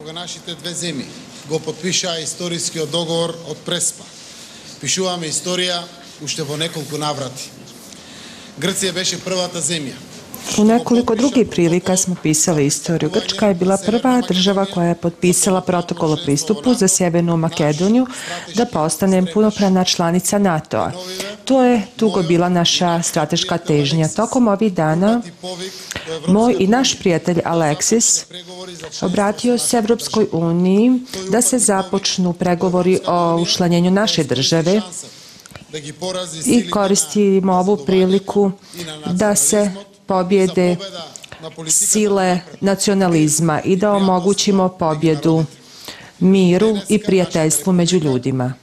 Нашите две земји го потпишаа историјскиот договор од Преспа. Пишуваме историја уште во неколку наврати. Грција беше првата земја. U nekoliko drugih prilika smo pisali istoriju. Grčka je bila prva država koja je potpisala protokol o pristupu za Sjevernu Makedoniju da postane punopravna članica NATO-a. To je dugo bila naša strateška težnja. Tokom ovih dana moj i naš prijatelj Aleksis obratio se Evropskoj uniji da se započnu pregovori o učlanjenju naše države i koristimo ovu priliku da se pobjede sile nacionalizma i da omogućimo pobjedu miru i prijateljstvu među ljudima.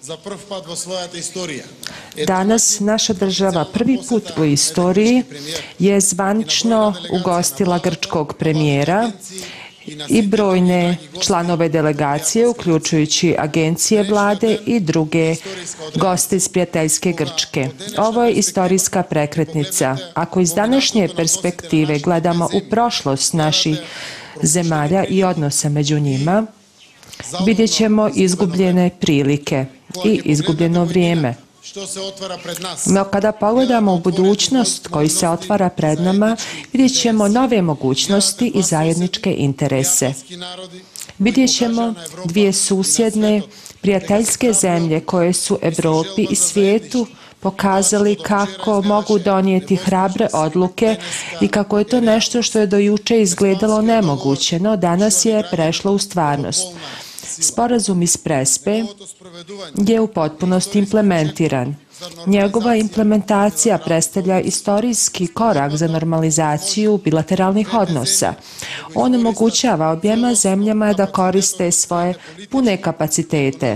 Danas naša država prvi put u istoriji je zvanično ugostila grčkog premijera i brojne članove delegacije, uključujući agencije vlade i druge goste iz prijateljske Grčke. Ovo je istorijska prekretnica. Ako iz današnje perspektive gledamo u prošlost naših zemalja i odnosa među njima, vidjet ćemo izgubljene prilike i izgubljeno vrijeme. No kada pogledamo u budućnost koji se otvara pred nama, vidjet ćemo nove mogućnosti i zajedničke interese. Vidjet ćemo dvije susjedne, prijateljske zemlje koje su Evropi i svijetu pokazali kako mogu donijeti hrabre odluke i kako je to nešto što je do juče izgledalo nemoguće, no danas je prešlo u stvarnost. Sporazum iz Prespe je u potpunosti implementiran. Njegova implementacija predstavlja istorijski korak za normalizaciju bilateralnih odnosa. On omogućava objema zemljama da koriste svoje pune kapacitete,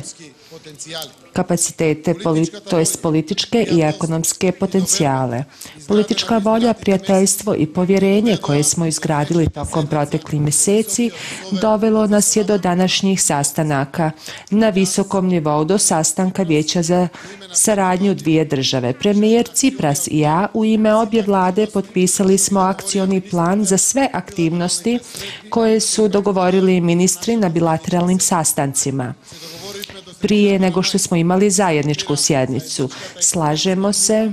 to jest političke i ekonomske potencijale. Politička volja, prijateljstvo i povjerenje koje smo izgradili tokom proteklih mjeseci dovelo nas je do današnjih sastanaka na visokom nivou, do sastanka Vijeća za saradnju dvije države. Premijer Cipras i ja u ime obje vlade potpisali smo akcioni plan za sve aktivnosti koje su dogovorili ministri na bilateralnim sastancima. Prije nego što smo imali zajedničku sjednicu. Slažemo se,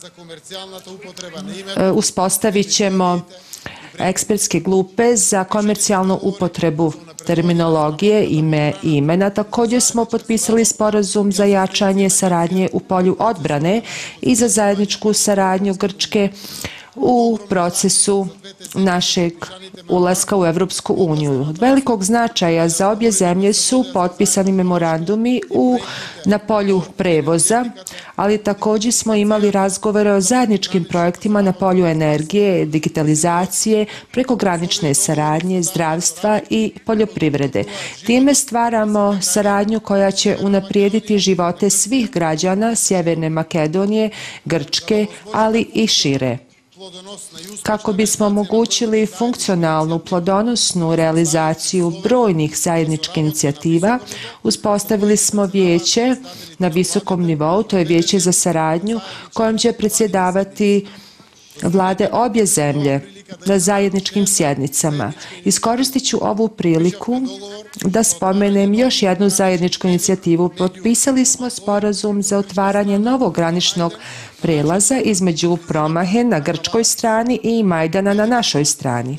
uspostavit ćemo ekspertske grupe za komercijalnu upotrebu terminologije, ime i imena. Također smo potpisali sporazum za jačanje saradnje u polju odbrane i za zajedničku saradnju Grčke u procesu našeg ulaska u Evropsku uniju. Od velikog značaja za obje zemlje su potpisani memorandumi na polju prevoza, ali također smo imali razgovore o zajedničkim projektima na polju energije, digitalizacije, prekogranične saradnje, zdravstva i poljoprivrede. Time stvaramo saradnju koja će unaprijediti živote svih građana Sjeverne Makedonije, Grčke, ali i šire. Kako bismo omogućili funkcionalnu, plodonosnu realizaciju brojnih zajedničkih inicijativa, uspostavili smo vijeće na visokom nivou, to je Vijeće za saradnju, kojom će predsjedavati vlade obje zemlje na zajedničkim sjednicama. Iskoristit ću ovu priliku da spomenem još jednu zajedničku inicijativu. Potpisali smo sporazum za otvaranje novog graničnog prelaza između Promahe na grčkoj strani i Majdana na našoj strani.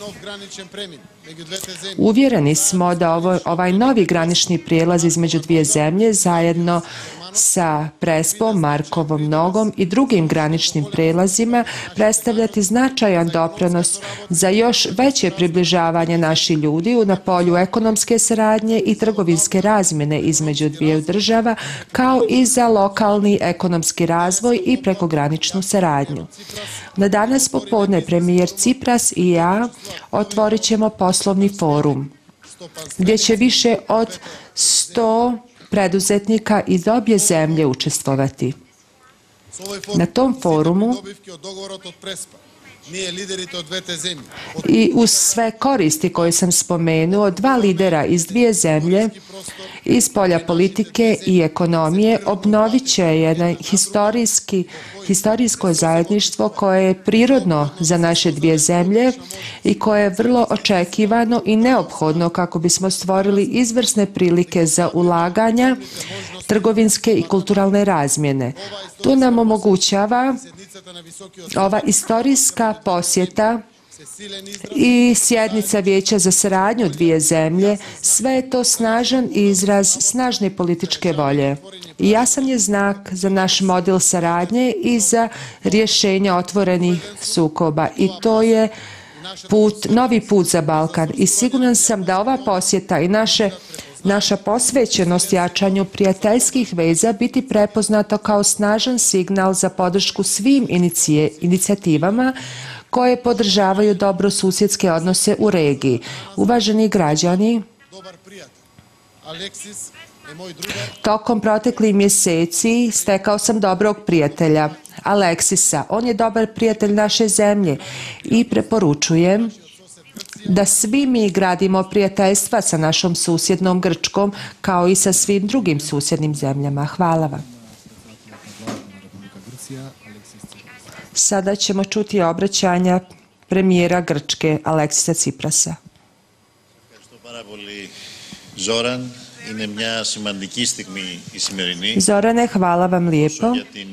Uvjereni smo da ovaj novi granični prijelaz između dvije zemlje zajedno sa Prespom, Markovom nogom i drugim graničnim prijelazima predstavljati značajan doprinos za još veće približavanje naših ljudi na polju ekonomske saradnje i trgovinske razmjene između dviju država, kao i za lokalni ekonomski razvoj i prekograničnu saradnju. Na danas popodne premijer Cipras i ja otvorit ćemo poslovni forum, gdje će više od 100 preduzetnika iz obje zemlje učestvovati. Na tom forumu ние лидерите од двете земји, I uz sve koristi koje sam spomenuo, dva lidera iz dvije zemlje, iz polja politike i ekonomije, obnovit će jedno historijsko zajedništvo koje je prirodno za naše dvije zemlje i koje je vrlo očekivano i neophodno kako bismo stvorili izvrsne prilike za ulaganja, trgovinske i kulturalne razmjene. To nam omogućava ova istorijska posjeta i sjednica Vijeća za saradnju dvije zemlje, sve je to snažan izraz snažne političke volje. I jasan je znak za naš model saradnje i za rješenje otvorenih sukoba. I to je novi put za Balkan. I siguran sam da ova posjeta i naša posvećenost jačanju prijateljskih veza biti prepoznato kao snažan signal za podršku svim inicijativama koje podržavaju dobrosusjedske odnose u regiji. Uvaženi građani, tokom proteklih mjeseci stekao sam dobrog prijatelja, Aleksisa. On je dobar prijatelj naše zemlje i preporučujem da svi mi gradimo prijateljstva sa našom susjednom Grčkom kao i sa svim drugim susjednim zemljama. Hvala vam. Sada ćemo čuti obraćanja premijera Grčke, Aleksisa Tsiprasa. Zorane, hvala vam lijepo.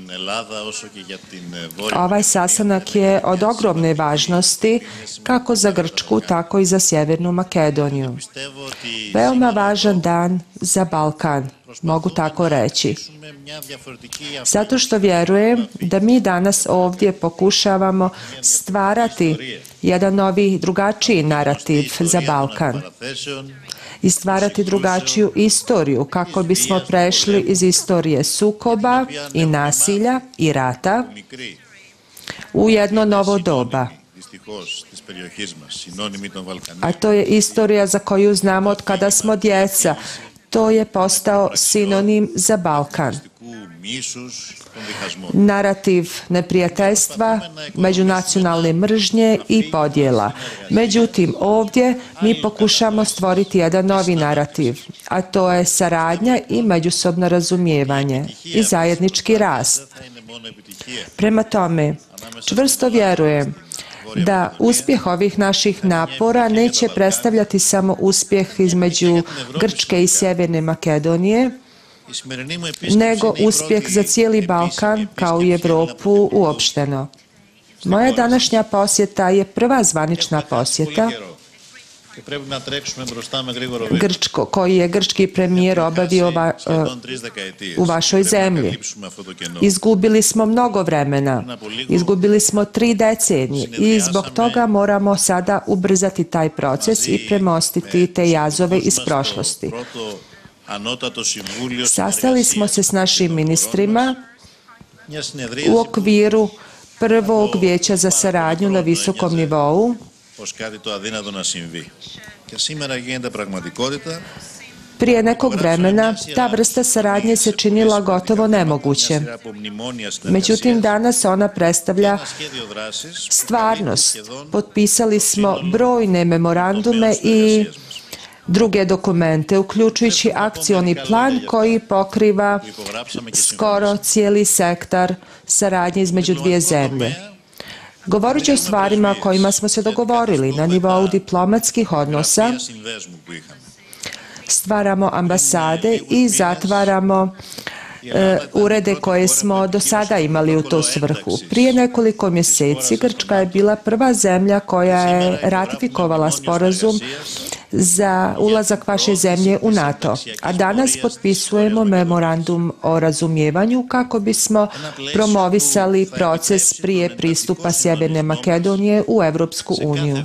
Ovaj sastanak je od ogromne važnosti kako za Grčku, tako i za Sjevernu Makedoniju. Veoma važan dan za Balkan, mogu tako reći. Zato što vjerujem da mi danas ovdje pokušavamo stvarati jedan novi, drugačiji narativ za Balkan i stvarati drugačiju istoriju kako bismo prešli iz istorije sukoba i nasilja i rata u jedno novo doba. A to je istorija za koju znamo od kada smo djeca. To je postao sinonim za Balkan. Narativ neprijateljstva, međunacionalne mržnje i podjela. Međutim, ovdje mi pokušamo stvoriti jedan novi narativ, a to je saradnja i međusobno razumijevanje i zajednički rast. Prema tome, čvrsto vjerujem da uspjeh ovih naših napora neće predstavljati samo uspjeh između Grčke i Sjeverne Makedonije, nego uspjeh za cijeli Balkan kao i Europu uopšteno. Moja današnja posjeta je prva zvanična posjeta koji je grčki premijer obavio u vašoj zemlji. Izgubili smo mnogo vremena, izgubili smo 3 decenije i zbog toga moramo sada ubrzati taj proces i premostiti te jazove iz prošlosti. Sastali smo se s našim ministrima u okviru prvog vijeća za saradnju na visokom nivou. Prije nekog vremena ta vrsta saradnje se činila gotovo nemoguće. Međutim, danas ona predstavlja stvarnost. Potpisali smo brojne memorandume i druge dokumente, uključujući akcioni plan koji pokriva skoro cijeli sektor saradnje između dvije zemlje. Govorit ću o stvarima o kojima smo se dogovorili na nivou diplomatskih odnosa. Stvaramo ambasade i zatvaramo urede koje smo do sada imali u tu svrhu. Prije nekoliko mjeseci Grčka je bila prva zemlja koja je ratifikovala sporazum za ulazak vaše zemlje u NATO, a danas potpisujemo memorandum o razumijevanju kako bismo promovisali proces prije pristupa Sjeverne Makedonije u Europsku uniju.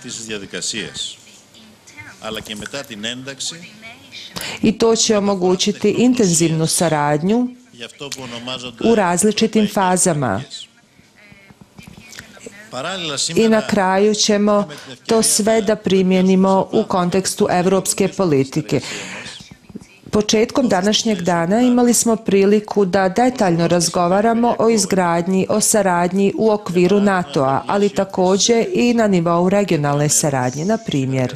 I to će omogućiti intenzivnu saradnju u različitim fazama. I na kraju ćemo to sve da primijenimo u kontekstu europske politike. Početkom današnjeg dana imali smo priliku da detaljno razgovaramo o izgradnji, o saradnji u okviru NATO-a, ali također i na nivou regionalne saradnje. Na primjer,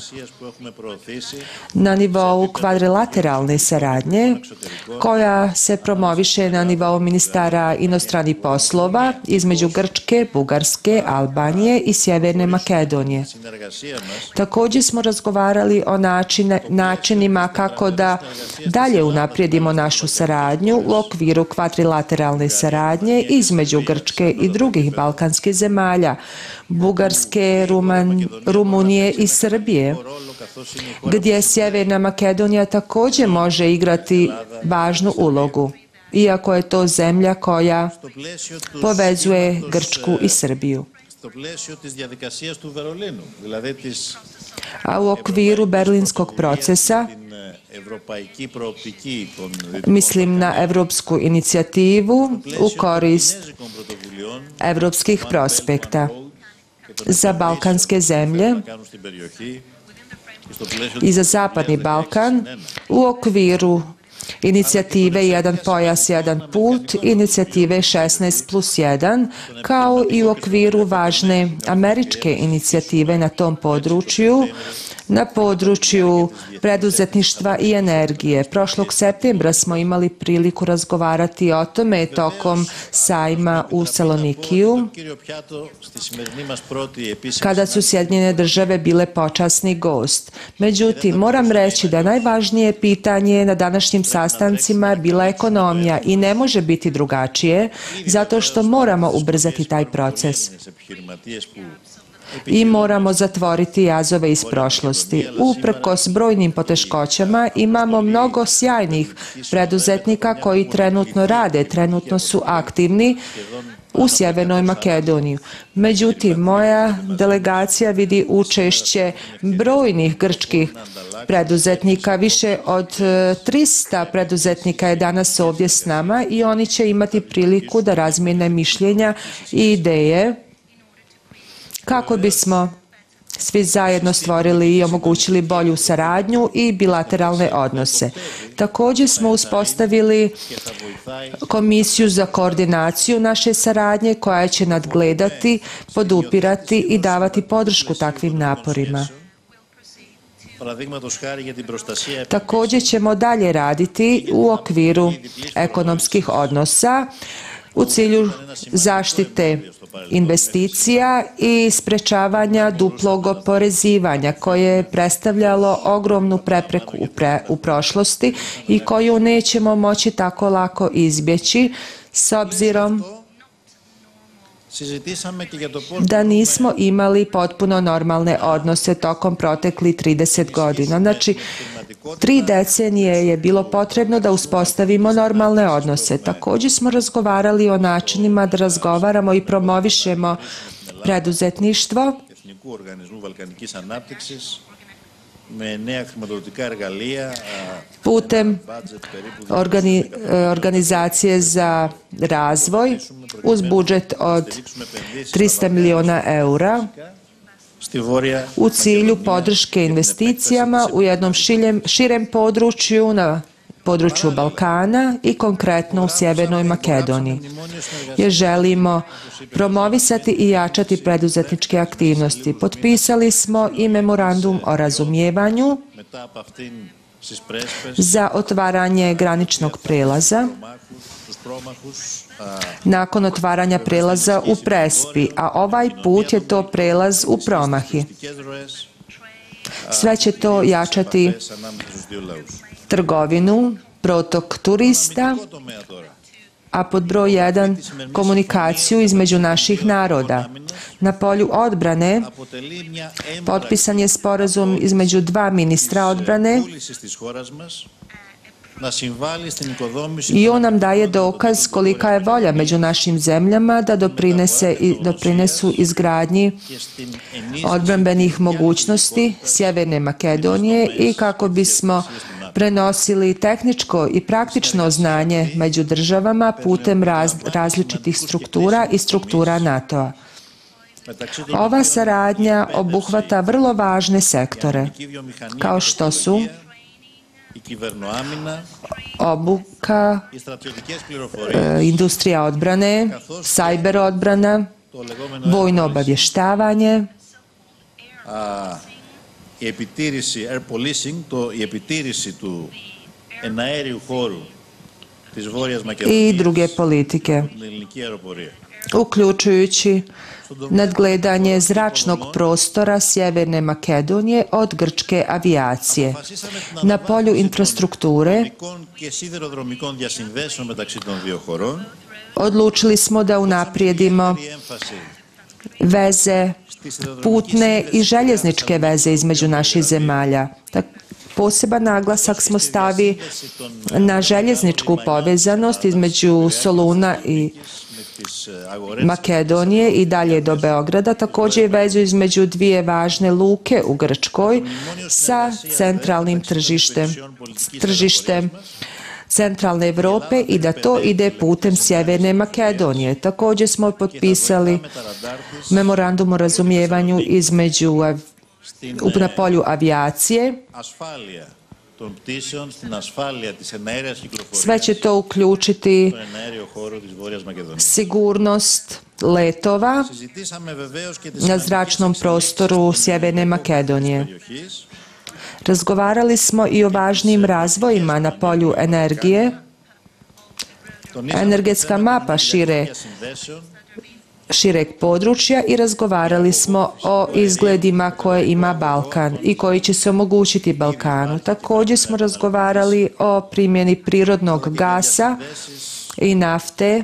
na nivou kvadrilateralne saradnje, koja se promoviše na nivou ministara inostranih poslova između Grčke, Bugarske, Albanije i Sjeverne Makedonije. Također smo razgovarali o načinima kako da dalje unaprijedimo našu saradnju u okviru kvadrilateralne saradnje između Grčke i drugih balkanskih zemalja, Bugarske, Rumunije i Srbije, gdje Sjeverna Makedonija također može igrati važnu ulogu, iako je to zemlja koja povezuje Grčku i Srbiju. A u okviru berlinskog procesa, mislim na evropsku inicijativu u korist evropskih prospekta za balkanske zemlje i za Zapadni Balkan u okviru inicijative Jedan pojas, jedan put, inicijative 16+1, kao i u okviru važne američke inicijative na tom području, na području preduzetništva i energije. Prošlog septembra smo imali priliku razgovarati o tome tokom sajma u Salonikiju, kada su Sjedinjene Države bile počasni gost. Međutim, moram reći da najvažnije pitanje na današnjim sastancima je bila ekonomija i ne može biti drugačije, zato što moramo ubrzati taj proces i moramo zatvoriti jazove iz prošlosti. Uprkos brojnim poteškoćama imamo mnogo sjajnih preduzetnika koji trenutno rade, trenutno su aktivni u Sjevernoj Makedoniji. Međutim, moja delegacija vidi učešće brojnih grčkih preduzetnika. Više od 300 preduzetnika je danas ovdje s nama i oni će imati priliku da razmijene mišljenja i ideje kako bismo svi zajedno stvorili i omogućili bolju saradnju i bilateralne odnose. Također smo uspostavili komisiju za koordinaciju naše saradnje koja će nadgledati, podupirati i davati podršku takvim naporima. Također ćemo dalje raditi u okviru ekonomskih odnosa u cilju zaštite investicija i sprečavanja duplog oporezivanja koje je predstavljalo ogromnu prepreku u prošlosti i koju nećemo moći tako lako izbjeći s obzirom da nismo imali potpuno normalne odnose tokom proteklih 30 godina. Znači, 3 decenije je bilo potrebno da uspostavimo normalne odnose. Također smo razgovarali o načinima da razgovaramo i promovišemo preduzetništvo putem organizacije za razvoj uz budžet od 300 milijuna eura u cilju podrške investicijama u jednom širem području, na području Balkana i konkretno u Sjevernoj Makedoniji. Jer želimo promovisati i jačati preduzetničke aktivnosti. Potpisali smo i memorandum o razumijevanju za otvaranje graničnog prelaza nakon otvaranja prelaza u Prespi, a ovaj put je to prelaz u Promahi. Sve će to jačati trgovinu, protok turista, a pod broj 1 komunikaciju između naših naroda. Na polju odbrane potpisan je sporazum između 2 ministra odbrane i on nam daje dokaz kolika je volja među našim zemljama da doprinesu izgradnji odbrambenih mogućnosti Sjeverne Makedonije i kako bismo prenosili tehničko i praktično znanje među državama putem različitih struktura i struktura NATO-a. Ova saradnja obuhvata vrlo važne sektore, kao što su obuka, industrija odbrane, sajber odbrana, vojno obavještavanje, η επιτήρηση, air policing, η επιτήρηση του εναέριου χώρου της Βόρειας Μακεδονίας i druge politike, την ελληνική αεροπορία. uključujući nadgledanje zračnog prostora Sjeverne Makedonije od grčke avijacije. Na polju infrastrukture odlučili smo da unaprijedimo veze, putne i željezničke veze između naših zemalja. Poseban naglasak smo stavili na željezničku povezanost između Soluna i Makedonije i dalje do Beograda, također i vezu između dvije važne luke u Grčkoj sa centralnim tržištem centralne Europe i da to ide putem Sjeverne Makedonije. Također smo potpisali memorandum o razumijevanju između na polju avijacije. Sve će to uključiti sigurnost letova na zračnom prostoru Sjeverne Makedonije. Razgovarali smo i o važnim razvojima na polju energije. Energetska mapa šireg područja i razgovarali smo o izgledima koje ima Balkan i koji će se omogućiti Balkanu. Također smo razgovarali o primjeni prirodnog gasa i nafte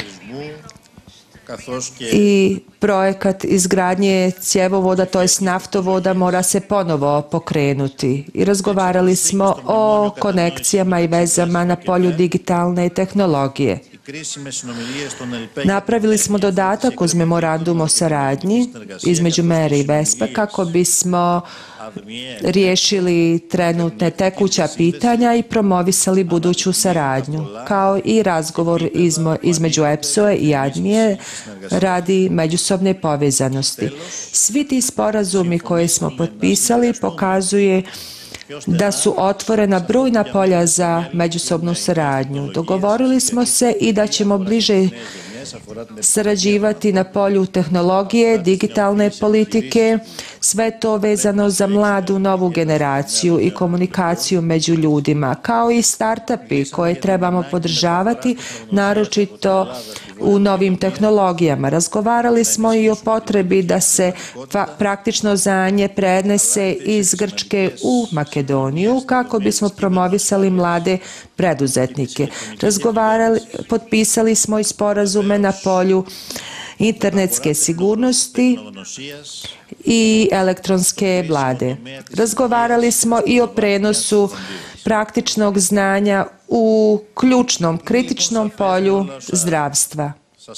i projekat izgradnje cjevovoda, to jest naftovoda, mora se ponovo pokrenuti. I razgovarali smo o konekcijama i vezama na polju digitalne tehnologije. Napravili smo dodatak uz memorandum o saradnji između Mere i Vespe kako bismo riješili trenutne tekuća pitanja i promovisali buduću saradnju, kao i razgovor između EPSO-e i ADMIE radi međusobne povezanosti. Svi ti sporazumi koje smo potpisali pokazuje da su otvorena brojna polja za međusobnu saradnju. Dogovorili smo se i da ćemo bliže sarađivati na polju tehnologije, digitalne politike, sve to vezano za mladu novu generaciju i komunikaciju među ljudima, kao i start-upi koje trebamo podržavati, naročito u novim tehnologijama. Razgovarali smo i o potrebi da se praktično znanje prenese iz Grčke u Makedoniju kako bismo promovisali mlade preduzetnike. Potpisali smo i sporazume na polju internetske sigurnosti i elektronske vlade. Razgovarali smo i o prenosu praktičnog znanja u ključnom, kritičnom polju zdravstva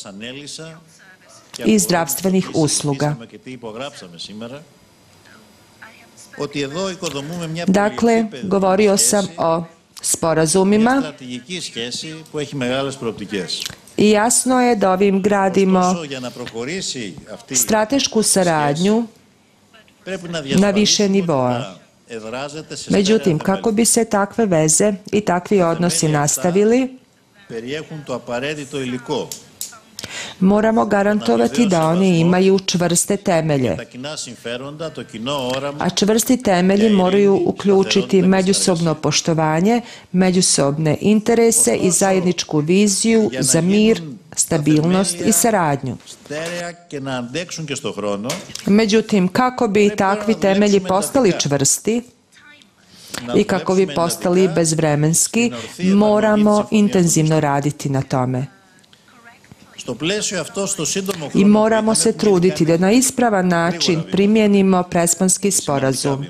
i zdravstvenih usluga. Dakle, govorio sam o sporazumima i jasno je da ovim gradimo stratešku saradnju na više nivoa. Međutim, kako bi se takve veze i takvi odnosi nastavili, moramo garantovati da oni imaju čvrste temelje. A čvrsti temelji moraju uključiti međusobno poštovanje, međusobne interese i zajedničku viziju za mir, stabilnost i saradnju. Međutim, kako bi takvi temelji postali čvrsti i kako bi postali bezvremenski, moramo intenzivno raditi na tome. I moramo se truditi da na ispravan način primijenimo Prespanski sporazum.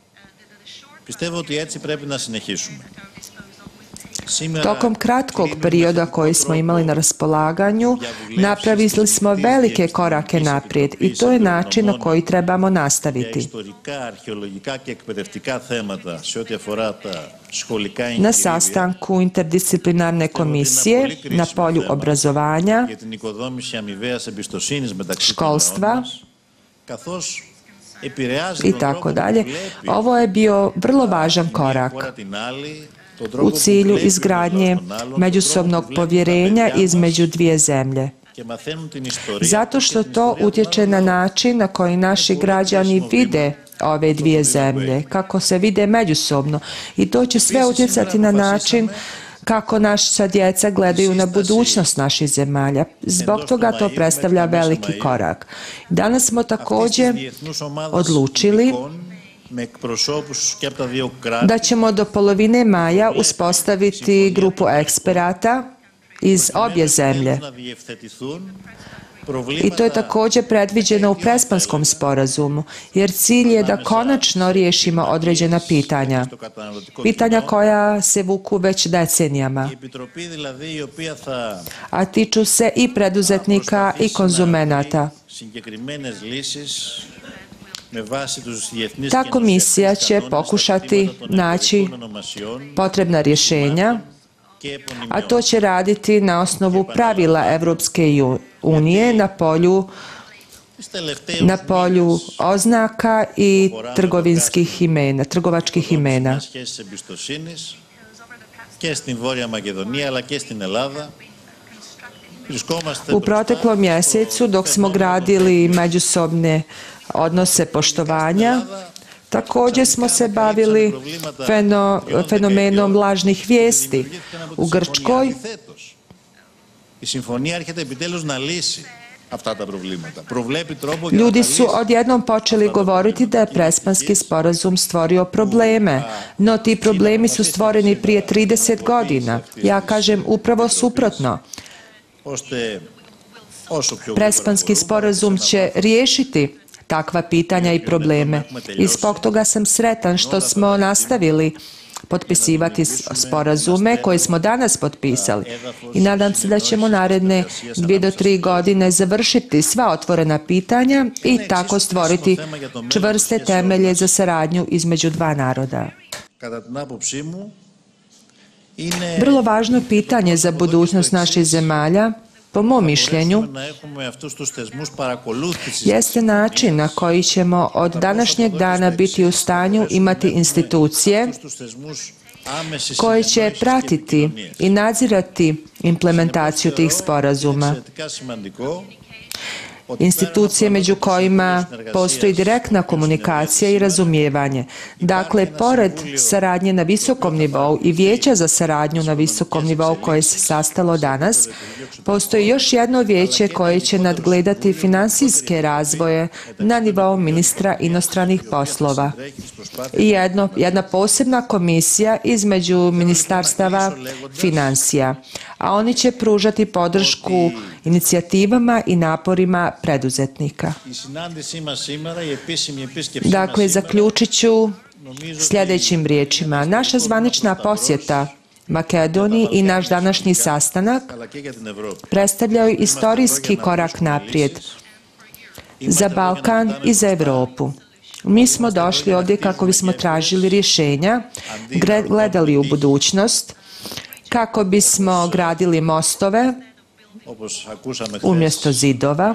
Tokom kratkog perioda koji smo imali na raspolaganju, napravili smo velike korake naprijed i to je način na koji trebamo nastaviti. Na sastanku interdisciplinarne komisije na polju obrazovanja, školstva i tako dalje. Ovo je bio vrlo važan korak u cilju izgradnje međusobnog povjerenja između dvije zemlje. Zato što to utječe na način na koji naši građani vide ove dvije zemlje, kako se vide međusobno. I to će sve utjecati na način kako naša djeca gledaju na budućnost naših zemalja. Zbog toga to predstavlja veliki korak. Danas smo također odlučili da ćemo do polovine maja uspostaviti grupu eksperata iz obje zemlje. I to je također predviđeno u Prespanskom sporazumu, jer cilj je da konačno riješimo određena pitanja. Pitanja koja se vuku već decenijama, a tiču se i preduzetnika i konzumenata. Ta komisija će pokušati naći potrebna rješenja, a to će raditi na osnovu pravila Evropske unije na polju oznaka i trgovačkih imena. U proteklom mjesecu, dok smo gradili međusobne odnose poštovanja, također smo se bavili fenomenom lažnih vijesti u Grčkoj. Ljudi su odjednom počeli govoriti da je Prespanski sporazum stvorio probleme, no ti problemi su stvoreni prije 30 godina. Ja kažem upravo suprotno. Prespanski sporazum će riješiti takva pitanja i probleme. I zbog toga sam sretan što smo nastavili potpisivati sporazume koje smo danas potpisali. I nadam se da ćemo naredne 2 do 3 godine završiti sva otvorena pitanja i tako stvoriti čvrste temelje za saradnju između dva naroda. Vrlo važno pitanje za budućnost naših zemalja, po mom mišljenju, jeste način na koji ćemo od današnjeg dana biti u stanju imati institucije koje će pratiti i nadzirati implementaciju tih sporazuma. Institucije među kojima postoji direktna komunikacija i razumijevanje. Dakle, pored saradnje na visokom nivou i vijeća za saradnju na visokom nivou koje se sastalo danas, postoji još jedno vijeće koje će nadgledati financijske razvoje na nivou ministra inostranih poslova. I jedna posebna komisija između ministarstava financija, a oni će pružati podršku inicijativama i naporima preduzetnika. Dakle, zaključit ću sljedećim riječima. Naša zvanična posjeta Makedoniji i naš današnji sastanak predstavljaju istorijski korak naprijed za Balkan i za Europu. Mi smo došli ovdje kako bismo tražili rješenja, gledali u budućnost, kako bismo gradili mostove umjesto zidova,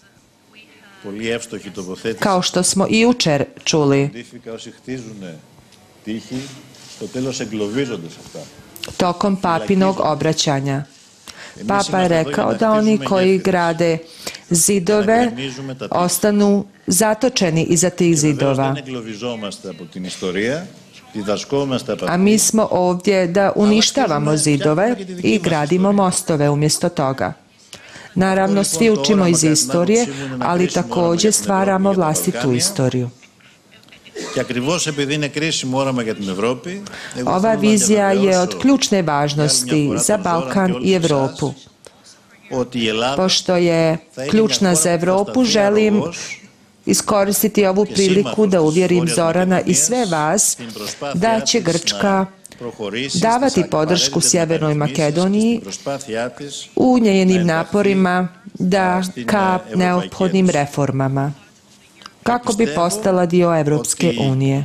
kao što smo i jučer čuli. Tokom papinog obraćanja. Papa je rekao da oni koji grade zidove ostanu zatočeni iza tih zidova. A mi smo ovdje da uništavamo zidove i gradimo mostove umjesto toga. Naravno, svi učimo iz istorije, ali također stvaramo vlastitu istoriju. Ova vizija je od ključne važnosti za Balkan i Europu. Pošto je ključna za Europu, želim iskoristiti ovu priliku da uvjerim Zorana i sve vas da će Grčka davati podršku Sjevernoj Makedoniji u njenim naporima ka neophodnim reformama, kako bi postala dio Evropske unije.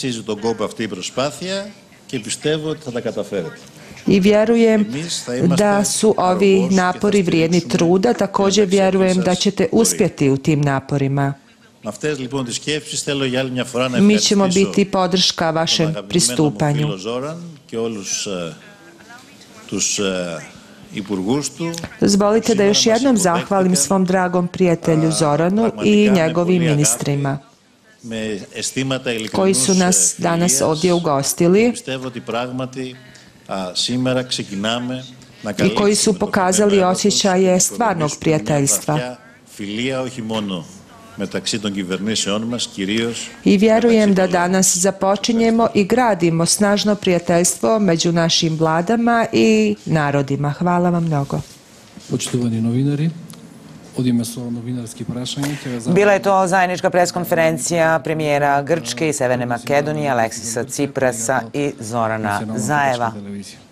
I vjerujem da su ovi napori vrijedni truda, također vjerujem da ćete uspjeti u tim naporima. αυτές λοιπόν τις σκέψεις θέλω για άλλη μια φορά να Mi ćemo ευχαριστήσω biti podrška τον vašem αγαπημένο μου pristupanju. φίλο Ζόραν και όλους τους υπουργούς του. Dozvolite da još jednom zahvalim svom dragom prijatelju Zoranu i njegovim ministrima με αισθήματα koji su nas ειλικρινούς danas φιλίας. ovdje ugostili Πιστεύω ότι πράγματι σήμερα ξεκινάμε να i koji καλύψουμε su το pokazali κειμένο έδαφος osjećaje και να stvarnog οικοδομήσουμε μια prijateljstva. βαθιά φιλία όχι μόνο μεταξύ των κυβερνήσεών μας, κυρίως I vjerujem da μεταξύ των danas započinjemo i gradimo snažno prijateljstvo među našim vladama i narodima. Hvala vam mnogo. Poštovani novinari, od ime su novinarski prašanje. Bila je to zajednička preskonferencija premijera Grčke i Severne Makedonije, Aleksisa Ciprasa i Zorana Zaeva.